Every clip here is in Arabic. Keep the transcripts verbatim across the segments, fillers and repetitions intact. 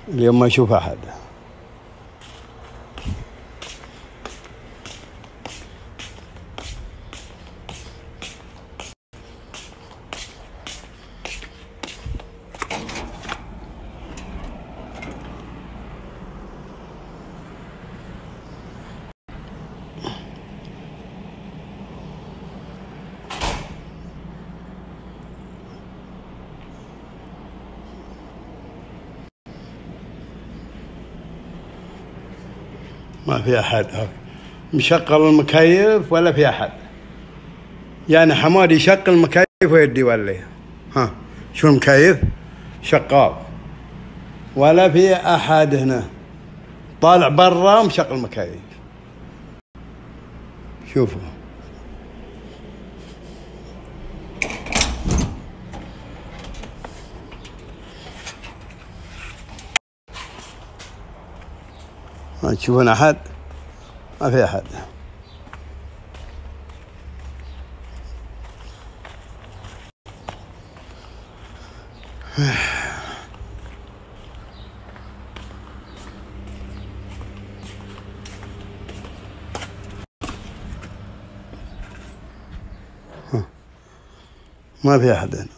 اليوم ما اشوف احد. ما في أحد. مشغل المكيف ولا في أحد. يعني حماد يشغل المكيف ويدي ولا ها شو المكيف شغال ولا في أحد هنا. طالع برا مشغل المكيف. شوفوا ما تشوفون أحد. ما في أحد. ما في أحد هنا.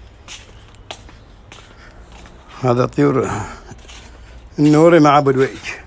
هذا طيور النوري مع بدويج.